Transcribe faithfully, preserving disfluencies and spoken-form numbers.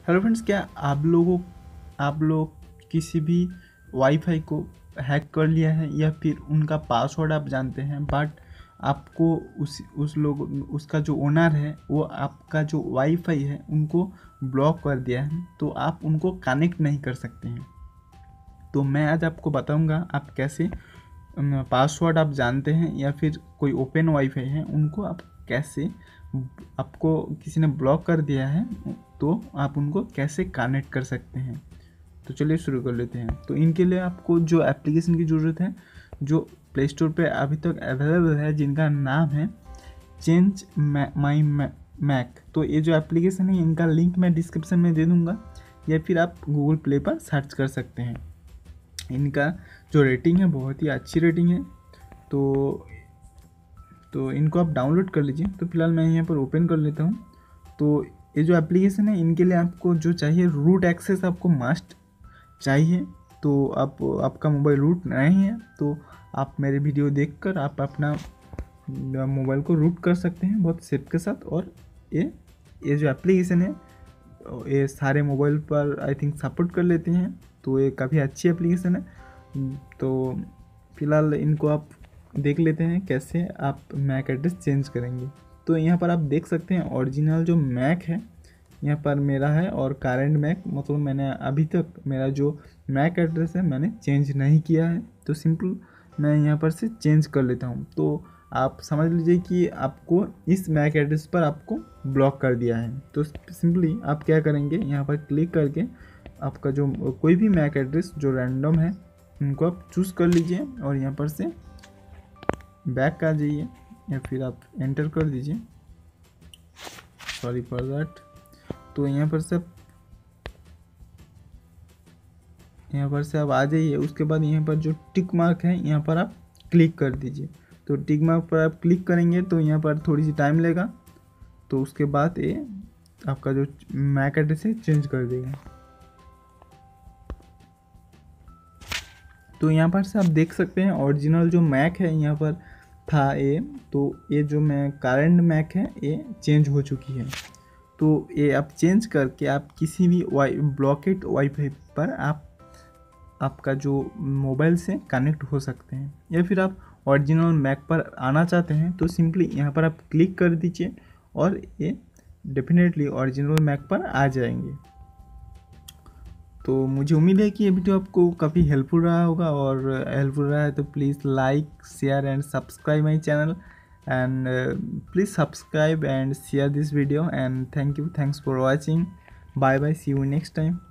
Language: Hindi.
हेलो फ्रेंड्स, क्या आप लोगों आप लोग किसी भी वाईफाई को हैक कर लिया है या फिर उनका पासवर्ड आप जानते हैं, बट आपको उस उस लोग उसका जो ओनर है वो आपका जो वाईफाई है उनको ब्लॉक कर दिया है, तो आप उनको कनेक्ट नहीं कर सकते हैं। तो मैं आज आपको बताऊंगा आप कैसे पासवर्ड आप जानते हैं या फिर कोई ओपन वाईफाई है उनको आप कैसे, आपको किसी ने ब्लॉक कर दिया है तो आप उनको कैसे कनेक्ट कर सकते हैं। तो चलिए शुरू कर लेते हैं। तो इनके लिए आपको जो एप्लीकेशन की ज़रूरत है जो प्ले स्टोर पे अभी तक अवेलेबल है, जिनका नाम है चेंज माई मैक। तो ये जो एप्लीकेशन है इनका लिंक मैं डिस्क्रिप्शन में दे दूँगा या फिर आप गूगल प्ले पर सर्च कर सकते हैं। इनका जो रेटिंग है बहुत ही अच्छी रेटिंग है, तो तो इनको आप डाउनलोड कर लीजिए। तो फिलहाल मैं यहाँ पर ओपन कर लेता हूँ। तो ये जो एप्लीकेशन है इनके लिए आपको जो चाहिए रूट एक्सेस आपको मस्ट चाहिए। तो आप आपका मोबाइल रूट नहीं है तो आप मेरे वीडियो देखकर आप अपना मोबाइल को रूट कर सकते हैं बहुत सेफ के साथ। और ये ये जो एप्लीकेशन है ये सारे मोबाइल पर आई थिंक सपोर्ट कर लेते हैं, तो ये काफ़ी अच्छी एप्लीकेशन है। तो फिलहाल इनको आप देख लेते हैं कैसे आप मैक एड्रेस चेंज करेंगे। तो यहाँ पर आप देख सकते हैं ओरिजिनल जो मैक है यहाँ पर मेरा है, और करेंट मैक मतलब मैंने अभी तक मेरा जो मैक एड्रेस है मैंने चेंज नहीं किया है। तो सिंपल मैं यहाँ पर से चेंज कर लेता हूँ। तो आप समझ लीजिए कि आपको इस मैक एड्रेस पर आपको ब्लॉक कर दिया है। तो सिंपली आप क्या करेंगे, यहाँ पर क्लिक करके आपका जो कोई भी मैक एड्रेस जो रैंडम है उनको आप चूज़ कर लीजिए और यहाँ पर से बैक आ जाइए या फिर आप एंटर कर दीजिए, सॉरी फॉर दैट। तो यहाँ पर से यहाँ पर से आप आ जाइए। उसके बाद यहाँ पर जो टिक मार्क है यहाँ पर आप क्लिक कर दीजिए। तो टिक मार्क पर आप क्लिक करेंगे तो यहाँ पर थोड़ी सी टाइम लेगा, तो उसके बाद ये आपका जो मैक एड्रेस है चेंज कर देगा। तो यहाँ पर से आप देख सकते हैं ओरिजिनल जो मैक है यहाँ पर था ये, तो ये जो मैं करेंट मैक है ये चेंज हो चुकी है। तो ये आप चेंज करके आप किसी भी वाई ब्लॉकेड वाईफाई पर आप आपका जो मोबाइल से कनेक्ट हो सकते हैं। या फिर आप ओरिजिनल मैक पर आना चाहते हैं तो सिंपली यहाँ पर आप क्लिक कर दीजिए और ये डेफिनेटली ओरिजिनल मैक पर आ जाएंगे। तो मुझे उम्मीद है कि ये वीडियो आपको काफ़ी हेल्पफुल रहा होगा, और हेल्पफुल रहा है तो please like share and subscribe my channel, and uh, please subscribe and share this video, and thank you thanks for watching. Bye bye, see you next time.